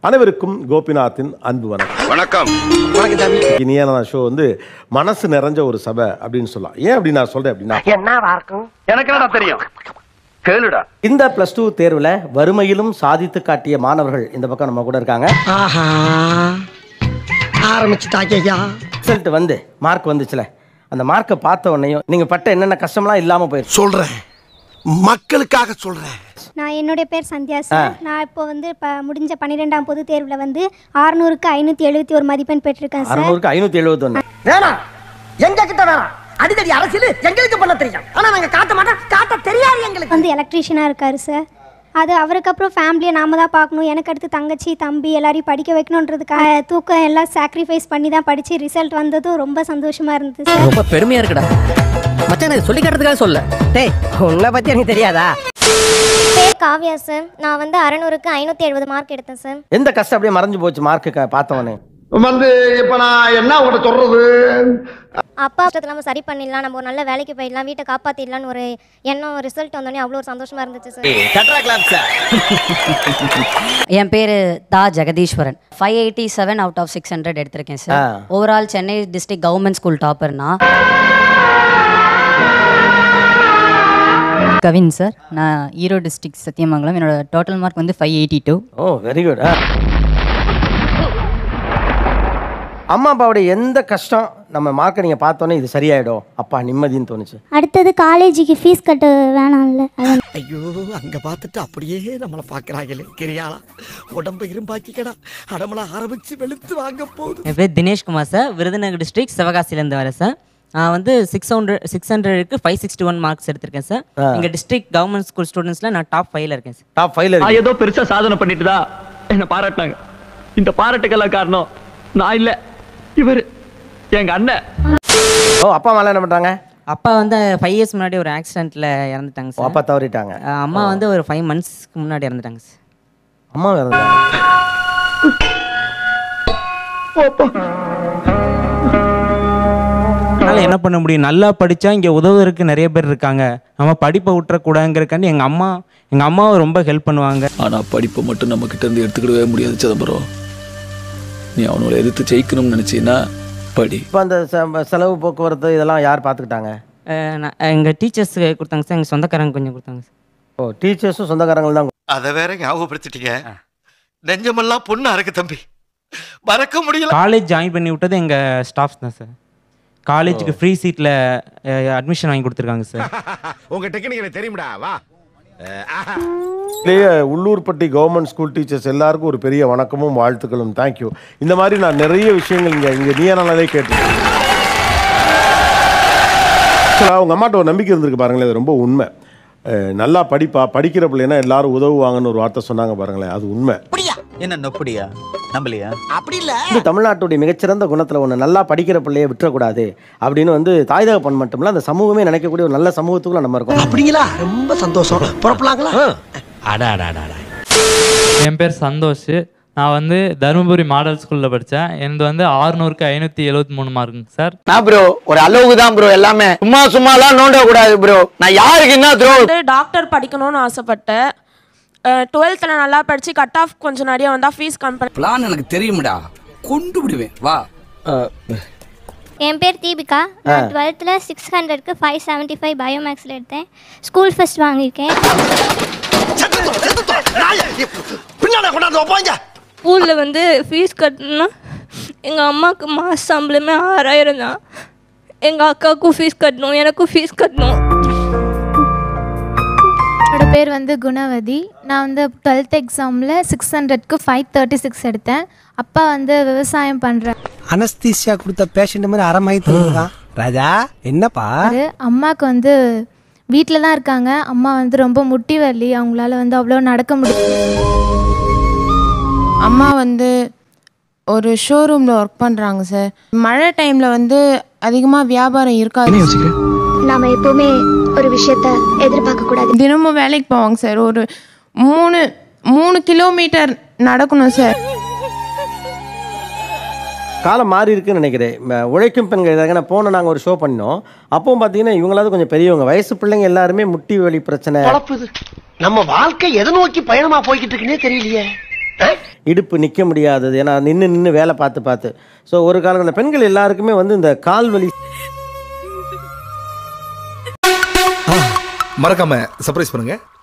அனைவருக்கும் கோபிநாத்தின் அன்பு வணக்கம். இனியான ஷோ வந்து மனசு நிறைஞ்ச ஒரு சபை அப்படின்னு சொல்லலாம். ஏன் அப்படி நான் சொல்றேன் அப்படின்னா, எனக்கு என்னடா தெரியும், கேளுடா. இந்த +2 தேர்வுல வறுமையிலும் சாதித்து காட்டிய மாணவர்கள் இந்த பக்கம் நம்ம கூட இருக்காங்க. ரிசல்ட் வந்து மார்க் வந்துச்சுல, அந்த மார்க்கை பார்த்த உடனேயும் நீங்க பட்ட என்னென்ன கஷ்டம்லாம் இல்லாம போயிருக்கு. சொல்றேன், மக்களுக்காக சொல்றேன். நான் என்னுடைய பேர் சந்தியா சார். நான் இப்போ வந்து முடிஞ்ச 12ஆம் பொது தேர்வில் வந்து 600க்கு 571 மதிப்பெண் பெற்றிருக்கேன் சார். 600க்கு 571. வேணாம், எங்க கிட்ட வேணாம். அடிதடி அரசியல் எங்களுக்கு பண்ண தெரியும், ஆனா நாங்க காட்ட மாட்டோம், காட்ட தெரியாது. எங்களுக்கு வந்து எலக்ட்ரீஷியனாக இருக்காரு சார். அது அவருக்கு அப்புறம் ஃபேமிலியை நாம தான் பார்க்கணும். எனக்கு அடுத்து தங்கச்சி தம்பி எல்லாரையும் படிக்க வைக்கணுன்றதுக்காக தூக்கம் எல்லாம் சாக்ரிஃபைஸ் பண்ணி தான் படித்து ரிசல்ட் வந்ததும் ரொம்ப சந்தோஷமாக இருந்தது சார். ரொம்ப பெருமையா இருக்குடா மச்சான், சொல்லி காட்டுறதுக்காக சொல்ல. டேய், உன்னை பத்தி எனக்கு தெரியாதா? பேர் காவ்யா சார். நான் வந்து 600க்கு 570 மார்க் எடுத்தேன் சார். எந்த கஷ்டம் அப்படியே மறைஞ்சு போச்சு மார்க்கு பார்த்தவனே? வந்து இப்ப நான் என்ன உங்கள்கிட்ட சொல்றது, அப்பா கஷ்டத்தை நம்ம சரி பண்ணிடலாம், நம்ம ஒரு நல்ல வேலைக்கு போயிடலாம், வீட்டை காப்பாற்றிடலான்னு ஒரு எண்ணம். ரிசல்ட் வந்தோடனே அவ்வளோ ஒரு சந்தோஷமாக இருந்துச்சு சார். என் பேர் தா ஜெகதீஸ்வரன். 587 அவுட் ஆஃப் 600 எடுத்திருக்கேன் sir. Overall Chennai district government school டாப்பர்னா. கவின் சார், நான் ஈரோடு டிஸ்ட்ரிக்ட் சத்தியமங்கலம். என்னோட டோட்டல் மார்க் வந்து 582. ஓ, வெரி குட். அம்மா அப்பாவுடைய எந்த கஷ்டம் நம்ம மார்க்கை நீங்கள் பார்த்தோன்னே இது சரியாயிடும் அப்பா நிம்மதின்னு தோணுச்சு? அடுத்தது காலேஜுக்கு ஃபீஸ் கட்ட வேணாம்ல. ஐயோ, அங்க பார்த்துட்டு அப்படியே நம்மளை பாக்குறாங்களே. கிரியாளா உடம்பு இரும்பாக்கிக்கடா, அடமளை ஆரம்பிச்சு வெளுத்து வாங்க போகுது. என் பேர் தினேஷ்குமார் சார். விருதுநகர் டிஸ்ட்ரிக்ட் சிவகாசிலேருந்து வரேன் சார். நான் வந்து 600க்கு 561 மார்க்ஸ் எடுத்திருக்கேன் சார். எங்கள் டிஸ்ட்ரிக்ட் கவர்மெண்ட் ஸ்கூல் ஸ்டூடெண்ட்ஸில் நான் டாப் 5ல இருக்கேன் சார். டாப் 5ல ஏதோ பெருசா சாதனை பண்ணிட்டு தான் என்ன பாராட்டினாங்க. இந்த பாராட்டுக்கெல்லாம் காரணம் நான் இல்ல, இவர் எங்க அண்ணன். ஓ, அப்பா அம்மா என்ன பண்றாங்க? அப்பா வந்து 5 இயர்ஸ் முன்னாடி ஒரு ஆக்சிடென்ட்ல இறந்துட்டாங்க சார். அப்பா தவறிட்டாங்க. அம்மா வந்து ஒரு 5 மந்த்ஸ்க்கு முன்னாடி இறந்துட்டாங்க சார். அம்மா இறந்தாங்க. அதனால் என்ன பண்ண முடியும், நல்லா படித்தா இங்கே உதவுறதுக்கு நிறைய பேர் இருக்காங்க. நம்ம படிப்பை விட்டுறக்கூடாதுங்கிறக்காண்டி எங்கள் அம்மாவை ரொம்ப ஹெல்ப் பண்ணுவாங்க. ஆனால் படிப்பை மட்டும் நம்ம கிட்ட இருந்து எடுத்துக்கிடவே முடியாது சிதம்பரம். நீ அவனோட எதிர்த்து ஜெயிக்கணும்னு நினச்சின்னா படி. இப்போ அந்த செலவு போக்குவரத்து இதெல்லாம் யார் பார்த்துக்கிட்டாங்க? எங்கள் டீச்சர்ஸ் கொடுத்தாங்க சார். எங்கள் சொந்தக்காரங்க கொஞ்சம் கொடுத்தாங்க சார். ஓ, டீச்சர்ஸும் சொந்தக்காரங்கள் தான். அதை வேற ஞாபகப்படுத்திட்டீங்க, நெஞ்சமெல்லாம் பொண்ணா இருக்கு தம்பி, மறக்க முடியல. காலேஜ் ஜாயின் பண்ணி விட்டது எங்கள் ஸ்டாஃப்ஸ் தான் சார். காலேஜுக்கு ஃப்ரீ சீட்டில் அட்மிஷன் வாங்கி கொடுத்துருக்காங்க சார். உங்க டெக்னிக் எனக்கு தெரியும்டா, வா. உள்ளூர்பட்டி கவர்மெண்ட் ஸ்கூல் டீச்சர்ஸ் எல்லாருக்கும் ஒரு பெரிய வணக்கமும் வாழ்த்துக்களும். தேங்க்யூ. இந்த மாதிரி நான் நிறைய விஷயங்கள் இங்கே நீயானாலே கேட்டிருக்கேன். உங்கள் அம்மாட்ட ஒரு நம்பிக்கை இருந்திருக்கு பாருங்களேன், அது ரொம்ப உண்மை. நல்லா படிக்கிற பிள்ளைன்னா எல்லாரும் உதவுவாங்கன்னு ஒரு வார்த்தை சொன்னாங்க பாருங்களேன், அது உண்மை. என்ன நொப்படியா நம்பலையா? அப்படி இல்ல, இது தமிழ்நாட்டுடைய மிகச்சிறந்த குணத்தில் ஒன்று, நல்லா படிக்கிற பிள்ளையை விட்டுறக்கூடாது அப்படின்னு வந்து தாய் தகப்பன் மட்டும் அந்த சமூகமே நினைக்கக்கூடிய ஒரு நல்ல சமூகத்துக்குள்ள நம்ம இருக்கோம். அப்படிங்களா? ரொம்ப சந்தோஷம். புறப்படலாங்களா? என் பேர் சந்தோஷ். நான் வந்து தருமபுரி மாடல் ஸ்கூல்ல படித்தேன். எனக்கு வந்து 600க்கு 573 மார்க்குங்க சார். நான் ப்ரோ ஒரு அளவுக்கு தான் ப்ரோ, எல்லாமே சும்மாலாம் நோண்ட கூடாது ப்ரோ. நான் யாருக்கு என்ன ப்ரோ டாக்டர் படிக்கணும்னு ஆசைப்பட்டேன். 12th நல்லா படிச்சு கட் ஆஃப் கொஞ்சம் நிறைய வந்தா ஃபீஸ் கம்பெனி பிளான் எனக்கு தெரியும்டா, கொண்டு விடுவேன் வா. என் பேர் தீபிகா. நான் 12th 600க்கு 575 பயோமேக்ஸில் எடுத்தேன். ஸ்கூல் ஃபர்ஸ்ட் வாங்கியிருக்கேன். ஸ்கூலில் வந்து ஃபீஸ் கட்டணும்னா எங்கள் அம்மாவுக்கு மாத சம்பளமே 6000 தான். எங்கள் அக்காவுக்கும் ஃபீஸ் கட்டணும், எனக்கும் ஃபீஸ் கட்டணும். என்னோட பேர் வந்து குணவதி. நான் வந்து 12th எக்ஸாமில் 600க்கு 536 எடுத்தேன். அப்பா வந்து விவசாயம் பண்ணுறேன். அனஸ்தீசியா கொடுத்த பேஷண்ட் மாதிரி அரைமாயிட்டு ராஜா என்னப்பா. அம்மாவுக்கு வந்து வீட்டில் தான் இருக்காங்க. அம்மா வந்து ரொம்ப முட்டி வலி, அவங்களால வந்து அவ்வளோ நடக்க முடியும். அம்மா வந்து ஒரு ஷோரூமில் ஒர்க் பண்ணுறாங்க சார். மழை டைமில் வந்து அதிகமாக வியாபாரம் இருக்காது. நாம் எப்போவுமே ஒரு விஷயத்த எதிர்பார்க்க கூடாது. தினமும் வேலைக்கு போவாங்க சார். ஒரு 3 கிலோமீட்டர் நடக்கணும் சார். காலம் மாறி இருக்குன்னு நினைக்கிறேன். உழைக்கும் பெண்கள் எதாவது போன நாங்கள் ஒரு ஷோ பண்ணோம். அப்பவும் பார்த்தீங்கன்னா இவங்களாவது கொஞ்சம் பெரியவங்க, வயசு பிள்ளைங்க எல்லாருமே முட்டி வலி பிரச்சனை. நம்ம வாழ்க்கை எதை நோக்கி பயணமா போய்கிட்டு இருக்குன்னே தெரியலையே. இடுப்பு நிற்க முடியாதது, ஏன்னா நின்று வேலை பார்த்து. ஸோ ஒரு காலம் அந்த பெண்கள் எல்லாருக்குமே வந்து இந்த கால் வலி. மறக்காம சர்ப்ரைஸ் பண்ணுங்க.